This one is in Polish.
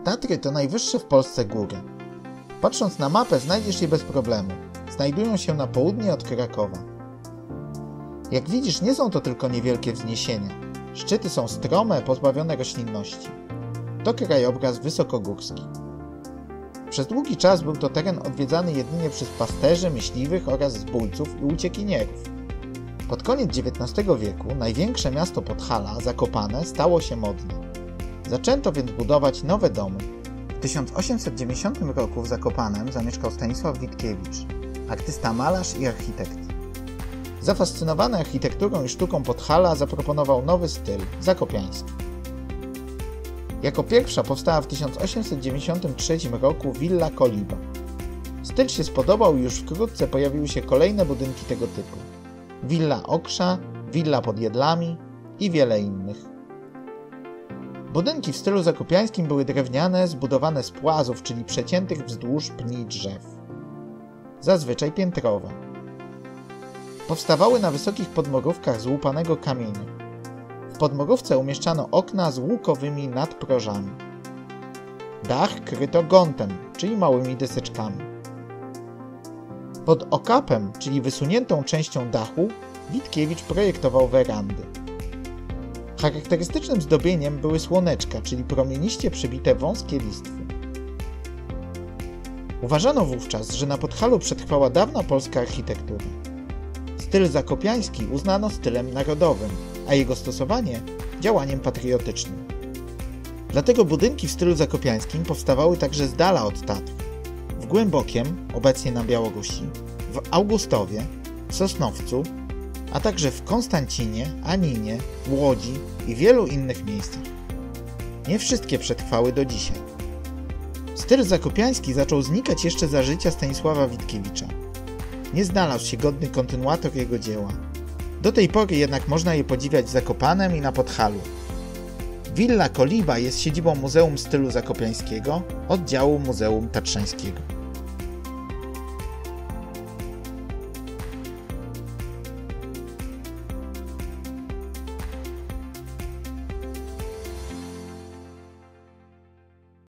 Tatry to najwyższe w Polsce góry. Patrząc na mapę znajdziesz je bez problemu. Znajdują się na południe od Krakowa. Jak widzisz, nie są to tylko niewielkie wzniesienia. Szczyty są strome, pozbawione roślinności. To krajobraz wysokogórski. Przez długi czas był to teren odwiedzany jedynie przez pasterzy, myśliwych oraz zbójców i uciekinierów. Pod koniec XIX wieku największe miasto Podhala, Zakopane, stało się modne. Zaczęto więc budować nowe domy. W 1890 roku w Zakopanem zamieszkał Stanisław Witkiewicz, artysta, malarz i architekt. Zafascynowany architekturą i sztuką Podhala zaproponował nowy styl – zakopiański. Jako pierwsza powstała w 1893 roku Villa Koliba. Styl się spodobał i już wkrótce pojawiły się kolejne budynki tego typu. Willa Oksza, Willa pod Jedlami i wiele innych. Budynki w stylu zakopiańskim były drewniane, zbudowane z płazów, czyli przeciętych wzdłuż pni drzew. Zazwyczaj piętrowe. Powstawały na wysokich podmurówkach z łupanego kamienia. W podmurówce umieszczano okna z łukowymi nadprożami. Dach kryto gontem, czyli małymi deseczkami. Pod okapem, czyli wysuniętą częścią dachu, Witkiewicz projektował werandy. Charakterystycznym zdobieniem były słoneczka, czyli promieniście przybite wąskie listwy. Uważano wówczas, że na Podhalu przetrwała dawna polska architektura. Styl zakopiański uznano stylem narodowym, a jego stosowanie działaniem patriotycznym. Dlatego budynki w stylu zakopiańskim powstawały także z dala od Tatr. W Głębokiem, obecnie na Białorusi, w Augustowie, Sosnowcu, a także w Konstancinie, Aninie, Łodzi i wielu innych miejscach. Nie wszystkie przetrwały do dzisiaj. Styl zakopiański zaczął znikać jeszcze za życia Stanisława Witkiewicza. Nie znalazł się godny kontynuator jego dzieła. Do tej pory jednak można je podziwiać w Zakopanem i na Podhalu. Villa Koliba jest siedzibą Muzeum Stylu Zakopiańskiego, oddziału Muzeum Tatrzańskiego.